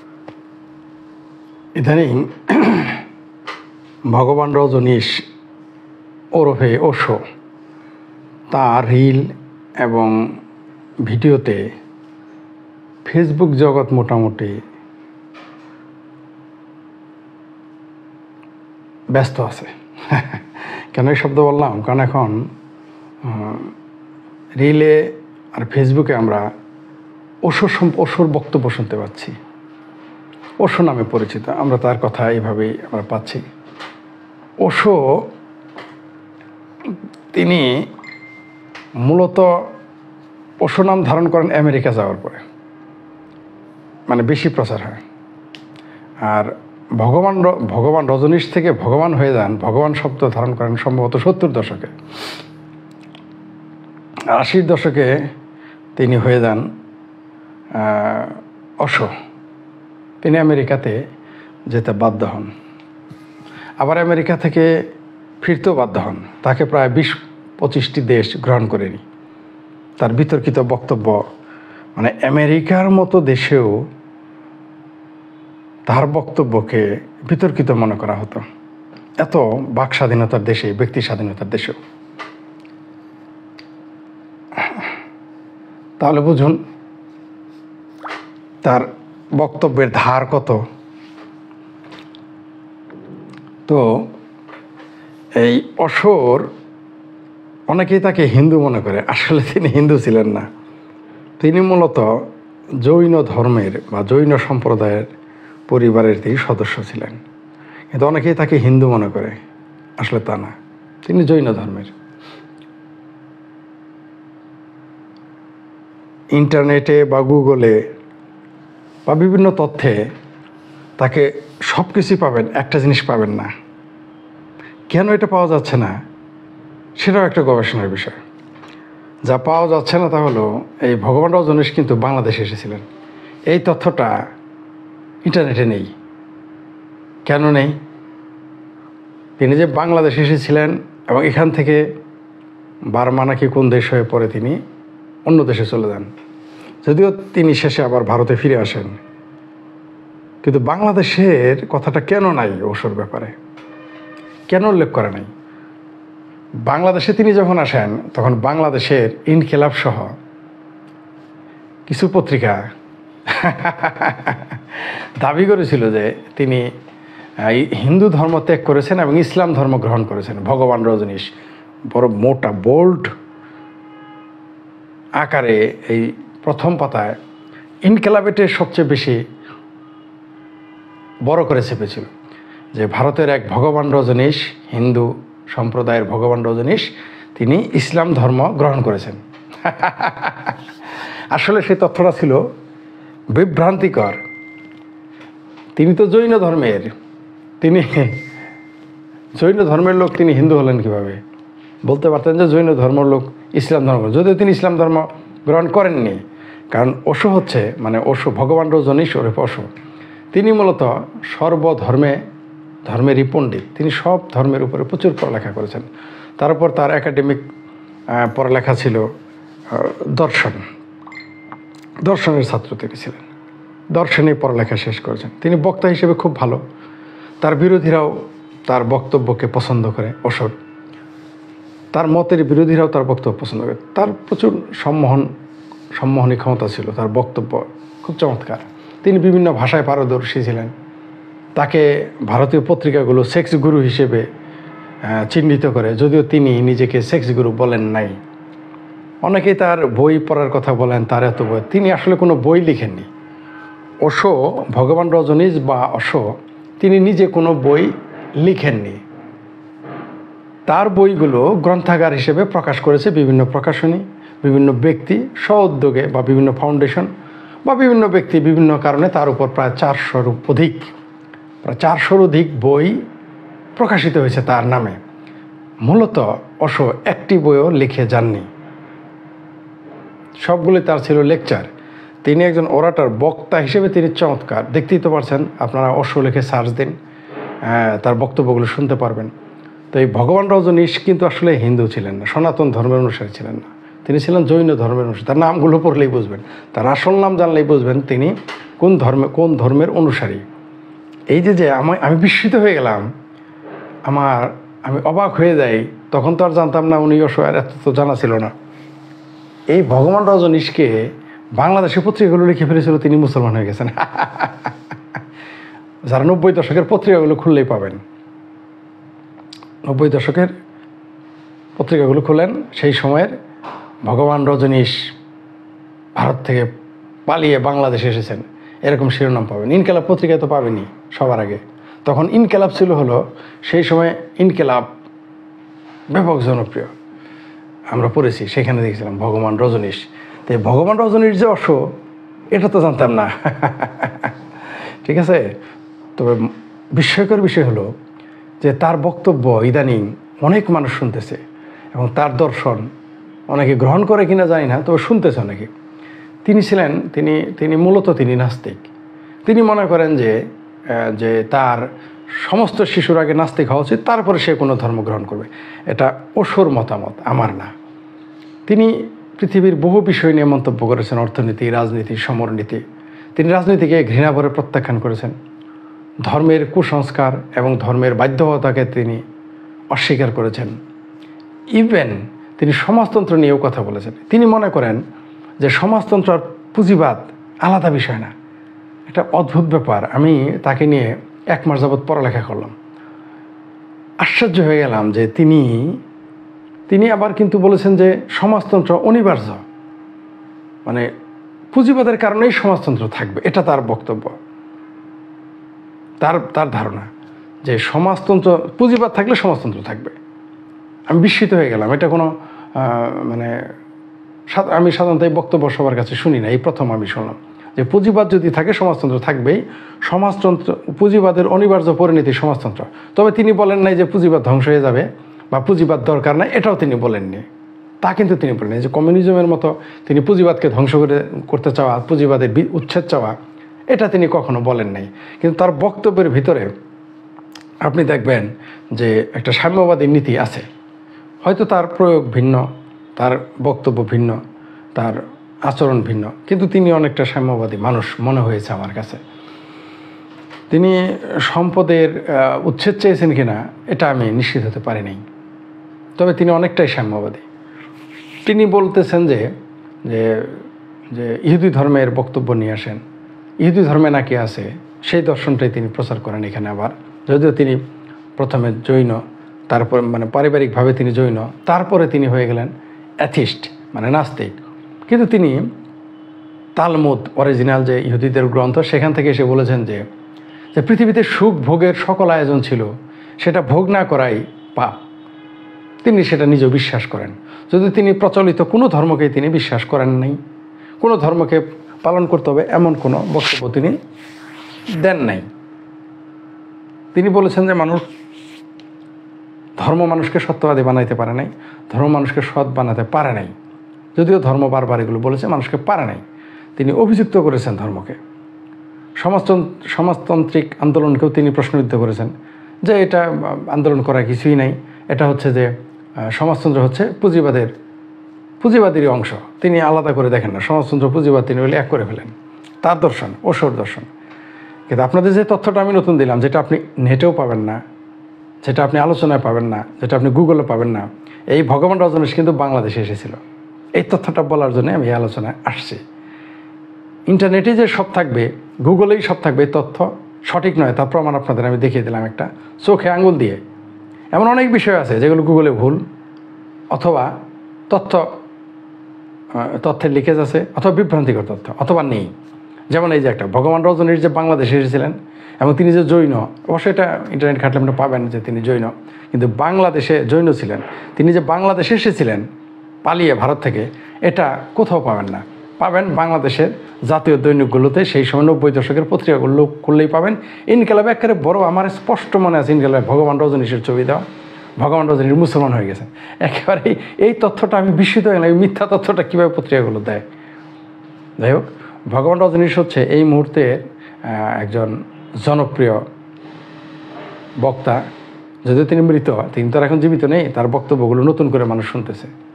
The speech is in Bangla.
ইদানিং ভগবান রজনীশ ওরফে ওশো তার রিল এবং ভিডিওতে ফেসবুক জগৎ মোটামুটি ব্যস্ত আছে। কেন এই শব্দ বললাম? কারণ এখন রিলে আর ফেসবুকে আমরা ওশোর বক্তব্য শুনতে পাচ্ছি। ওশো নামে পরিচিত, আমরা তার কথা এইভাবেই আমরা পাচ্ছি। ওশো তিনি মূলত ওশো নাম ধারণ করেন আমেরিকা যাওয়ার পরে, মানে বেশি প্রচার হয়। আর ভগবান রজনীশ থেকে ভগবান হয়ে যান, ভগবান শব্দ ধারণ করেন সম্ভবত 70 দশকে। 80 দশকে তিনি হয়ে যান ওশো। তিনি আমেরিকাতে যেতে বাধ্য হন, আবার আমেরিকা থেকে ফিরতেও বাধ্য হন। তাকে প্রায় 20-25টি দেশ গ্রহণ করেনি। তার বিতর্কিত বক্তব্য, মানে আমেরিকার মতো দেশেও তার বক্তব্যকে বিতর্কিত মনে করা হতো, এত বাক স্বাধীনতার দেশে, ব্যক্তি স্বাধীনতার দেশেও। তাহলে বুঝুন তার বক্তব্যের ধার কত। তো এই ওশোর অনেকেই তাকে হিন্দু মনে করে, আসলে তিনি হিন্দু ছিলেন না। তিনি মূলত জৈন ধর্মের বা জৈন সম্প্রদায়ের পরিবারের তিনি সদস্য ছিলেন, কিন্তু অনেকেই তাকে হিন্দু মনে করে, আসলে তা না, তিনি জৈন ধর্মের। ইন্টারনেটে বা গুগলে বা বিভিন্ন তথ্যে তাকে সব কিছুই পাবেন, একটা জিনিস পাবেন না। কেন এটা পাওয়া যাচ্ছে না সেটাও একটা গবেষণার বিষয়। যা পাওয়া যাচ্ছে না তা হলো এই ভগবান রজনীশ কিন্তু বাংলাদেশে এসেছিলেন, এই তথ্যটা ইন্টারনেটে নেই। কেন নেই? তিনি যে বাংলাদেশে এসেছিলেন এবং এখান থেকে বার্মা নাকি কোন দেশ হয়ে পরে তিনি অন্য দেশে চলে যান, যদিও তিনি শেষে আবার ভারতে ফিরে আসেন, কিন্তু বাংলাদেশের কথাটা কেন নাই ওশোর ব্যাপারে, কেন উল্লেখ করে নাই? বাংলাদেশে তিনি যখন আসেন তখন বাংলাদেশের ইনকিলাব সহ কিছু পত্রিকা দাবি করেছিল যে তিনি হিন্দু ধর্ম ত্যাগ করেছেন এবং ইসলাম ধর্ম গ্রহণ করেছেন। ভগবান রজনীশ বড় মোটা বোল্ড আকারে এই প্রথম পাতায় ইনকিলাবেটে সবচেয়ে বেশি বড় করে চেপেছিল যে ভারতের এক ভগবান রজনীশ, হিন্দু সম্প্রদায়ের ভগবান রজনীশ, তিনি ইসলাম ধর্ম গ্রহণ করেছেন। আসলে সেই তথ্যটা ছিল বিভ্রান্তিকর। তিনি তো জৈন ধর্মের, তিনি জৈন ধর্মের লোক, তিনি হিন্দু হলেন কিভাবে? বলতে পারতেন যে জৈন ধর্মের লোক ইসলাম ধর্ম, যদিও তিনি ইসলাম ধর্ম গ্রহণ করেননি। কারণ ওশো হচ্ছে, মানে ওশো ভগবান রজনীশ ওরফে ওশো, তিনি মূলত ধর্মেরই পণ্ডিত। তিনি সব ধর্মের উপরে প্রচুর পড়ালেখা করেছেন। তার উপর তার একাডেমিক পড়ালেখা ছিল দর্শনের ছাত্র তিনি ছিলেন, দর্শনে পড়ালেখা শেষ করেছেন। তিনি বক্তা হিসেবে খুব ভালো, তার বিরোধীরাও তার বক্তব্যকে পছন্দ করে। ওশোর তার মতের বিরোধীরাও তার বক্তব্য পছন্দ করে। তার প্রচুর সম্মোহনী ক্ষমতা ছিল, তার বক্তব্য খুব চমৎকার। তিনি বিভিন্ন ভাষায় পারদর্শী ছিলেন। তাকে ভারতীয় পত্রিকাগুলো সেক্স গুরু হিসেবে চিহ্নিত করে, যদিও তিনি নিজেকে সেক্স গুরু বলেন নাই। অনেকেই তার বই পড়ার কথা বলেন, তার এত বই, তিনি আসলে কোনো বই লিখেননি। ওশো, ভগবান রজনীশ বা ওশো, তিনি নিজে কোনো বই লিখেননি। তার বইগুলো গ্রন্থাগার হিসেবে প্রকাশ করেছে বিভিন্ন প্রকাশনী, বিভিন্ন ব্যক্তি স্ব-উদ্যোগে বা বিভিন্ন ফাউন্ডেশন বা বিভিন্ন ব্যক্তি বিভিন্ন কারণে। তার উপর প্রায় 400-র অধিক বই প্রকাশিত হয়েছে তার নামে। মূলত ওশো একটি বইও লিখে যাননি, সবগুলি তার ছিল লেকচার। তিনি একজন ওরাটর, বক্তা হিসেবে তিনি চমৎকার। দেখতেই তো পারছেন আপনারা, ওশো লিখে সার্চ দিন, তার বক্তব্যগুলো শুনতে পারবেন। তো এই ভগবান রজনীশ কিন্তু আসলে হিন্দু ছিলেন না, সনাতন ধর্মের অনুসারী ছিলেন না, তিনি ছিলেন জৈন ধর্মের অনুসারী। তার নামগুলো পড়লেই বুঝবেন, তার আসল নাম জানলেই বুঝবেন তিনি কোন ধর্মের অনুসারী। এই যে আমি বিস্মিত হয়ে গেলাম, আমি অবাক হয়ে যাই। তখন তো আর জানতাম না উনি অসহায়, এত তো জানা ছিল না। এই ভগবান রজনীশকে বাংলাদেশের পত্রিকাগুলো লিখে ফেলেছিল তিনি মুসলমান হয়ে গেছেন। যারা 90 দশকের পত্রিকাগুলো খুললেই পাবেন, 90 দশকের পত্রিকাগুলো খুলেন, সেই সময়ের ভগবান রজনীশ ভারত থেকে পালিয়ে বাংলাদেশে এসেছেন এরকম শিরোনাম পাবেন। ইনকেলাব পত্রিকায় তো পাবেনি সবার আগে। তখন ইনকেলাব ছিল হলো সেই সময় ইনকেলাব ব্যাপক জনপ্রিয়, আমরা পড়েছি, সেখানে দেখেছিলাম ভগবান রজনীশ। তো ভগবান রজনীশ যে এটা তো জানতাম না। ঠিক আছে। তবে বিস্ময়কর বিষয় হলো যে তার বক্তব্য ইদানিং অনেক মানুষ শুনতেছে এবং তার দর্শন অনেকে গ্রহণ করে কিনা জানি না, তবে শুনতেছে অনেকে। তিনি মূলত নাস্তিক। তিনি মনে করেন যে তার সমস্ত শিশুর আগে নাস্তিক হওয়া উচিত, তারপরে সে কোনো ধর্ম গ্রহণ করবে। এটা অসুর মতামত, আমার না। তিনি পৃথিবীর বহু বিষয় নিয়ে মন্তব্য করেছেন, অর্থনীতি, রাজনীতি, সমরনীতি। তিনি রাজনীতিকে ঘৃণা ভরে প্রত্যাখ্যান করেছেন। ধর্মের কুসংস্কার এবং ধর্মের বাধ্যবতাকে তিনি অস্বীকার করেছেন। ইভেন তিনি সমাজতন্ত্র নিয়েও কথা বলেছেন। তিনি মনে করেন যে সমাজতন্ত্র আর পুঁজিবাদ আলাদা বিষয় না। একটা অদ্ভুত ব্যাপার। আমি তাকে নিয়ে 1 মাস যাবৎ পড়ালেখা করলাম। আশ্চর্য হয়ে গেলাম যে তিনি আবার কিন্তু বলেছেন যে সমাজতন্ত্র অনিবার্য, মানে পুঁজিবাদের কারণেই সমাজতন্ত্র থাকবে, এটা তার বক্তব্য। তার ধারণা যে সমাজতন্ত্র, পুঁজিবাদ থাকলে সমাজতন্ত্র থাকবে। আমি বিস্মিত হয়ে গেলাম। এটা কোনো আমি সাধারণত এই বক্তব্য সবার কাছে শুনি না, এই প্রথম আমি শুনলাম যে পুঁজিবাদ যদি থাকে সমাজতন্ত্র থাকবেই। সমাজতন্ত্র, পুঁজিবাদের অনিবার্য পরিণতি সমাজতন্ত্র। তবে তিনি বলেন নাই যে পুঁজিবাদ ধ্বংস হয়ে যাবে বা পুঁজিবাদ দরকার নাই, এটাও তিনি বলেননি। তা কিন্তু তিনি বলেন যে কমিউনিজমের মতো তিনি পুঁজিবাদকে ধ্বংস করতে চাওয়া, পুঁজিবাদের উচ্ছেদ চাওয়া, এটা তিনি কখনো বলেন নাই। কিন্তু তার বক্তব্যের ভিতরে আপনি দেখবেন যে একটা সাম্যবাদী নীতি আছে। হয়তো তার প্রয়োগ ভিন্ন, তার বক্তব্য ভিন্ন, তার আচরণ ভিন্ন, কিন্তু তিনি অনেকটা সাম্যবাদী মানুষ মনে হয়েছে আমার কাছে। তিনি সম্পদের উচ্ছেদ চেয়েছেন কিনা এটা আমি নিশ্চিত হতে পারি নাই, তবে তিনি অনেকটাই সাম্যবাদী। তিনি বলতেছেন যে ইহুদি ধর্মের বক্তব্য নিয়ে আসেন, ইহুদি ধর্মে নাকি আছে, সেই দর্শনটাই তিনি প্রচার করেন এখানে। আবার যদিও তিনি প্রথমে জৈন, তারপর মানে পারিবারিকভাবে তিনি জৈন, তারপরে তিনি হয়ে গেলেন অ্যাথিস্ট, মানে নাস্তিক। কিন্তু তিনি তালমুদ, অরিজিনাল যে ইহুদিদের গ্রন্থ, সেখান থেকে এসে বলেছেন যে পৃথিবীতে সুখ ভোগের সকল আয়োজন ছিল, সেটা ভোগ না করাই পাপ। তিনি সেটা নিজেও বিশ্বাস করেন। যদি তিনি প্রচলিত কোনো ধর্মকেই তিনি বিশ্বাস করেন নাই, কোনো ধর্মকে পালন করতে হবে এমন কোনো বক্তব্য তিনি দেন নাই। তিনি বলেছেন যে ধর্ম মানুষকে সত্যবাদী বানাইতে পারে নাই, ধর্ম মানুষকে সৎ বানাতে পারে নাই। যদিও ধর্ম বারবার এগুলো বলেছে, মানুষকে পারে নাই। তিনি অভিযুক্ত করেছেন ধর্মকে। সমাজতান্ত্রিক আন্দোলনকেও তিনি প্রশ্নবিদ্ধ করেছেন যে এটা আন্দোলন করা কিছুই নাই, এটা হচ্ছে যে সমাজতন্ত্র হচ্ছে পুঁজিবাদেরই অংশ। তিনি আলাদা করে দেখেন না, সমাজতন্ত্র পুঁজিবাদ তিনি বলে এক করে ফেলেন। তার দর্শন অসুর দর্শন। কিন্তু আপনাদের যে তথ্যটা আমি নতুন দিলাম, যেটা আপনি নেটেও পাবেন না, যেটা আপনি আলোচনায় পাবেন না, যেটা আপনি গুগলে পাবেন না, এই ভগবান রজনীশ কিন্তু বাংলাদেশে এসেছিল। এই তথ্যটা বলার জন্য আমি এই আলোচনায় আসছি। ইন্টারনেটে যে সব থাকবে, গুগলেই সব থাকবে, এই তথ্য সঠিক নয় তার প্রমাণ আপনাদের আমি দেখিয়ে দিলাম একটা চোখে আঙুল দিয়ে। এমন অনেক বিষয় আছে যেগুলো গুগলে ভুল, অথবা তথ্যের লিকেজ আছে, অথবা বিভ্রান্তিকর তথ্য, অথবা নেই। যেমন এই যে একটা ভগবান রজনীশ যে বাংলাদেশে এসেছিলেন এবং তিনি যে জৈন, অবশ্যই এটা ইন্টারনেট ঘাটলে আপনি পাবেন যে তিনি জৈন, কিন্তু বাংলাদেশে জৈন ছিলেন। তিনি যে বাংলাদেশে এসেছিলেন পালিয়ে ভারত থেকে, এটা কোথাও পাবেন না। পাবেন বাংলাদেশের জাতীয় দৈনিকগুলোতে, সেই সময় 90 দশকের পত্রিকাগুলো খুললেই পাবেন। ইনকেলাবে একেবারে বড়, আমার স্পষ্ট মনে আছে ইনকেলাবে ভগবান রজনীশের ছবি দেওয়া, ভগবান রজনীশ মুসলমান হয়ে গেছেন। একেবারে এই তথ্যটা আমি বিস্মিত হয়ে গেলাম, এই মিথ্যা তথ্যটা কীভাবে পত্রিকাগুলো দেয়। যাই হোক, ভগবান রজনীশ হচ্ছে এই মুহূর্তে একজন জনপ্রিয় বক্তা। যদিও তিনি মৃত, তিনি তো এখন জীবিত নেই, তার বক্তব্যগুলো নতুন করে মানুষ শুনতেছে।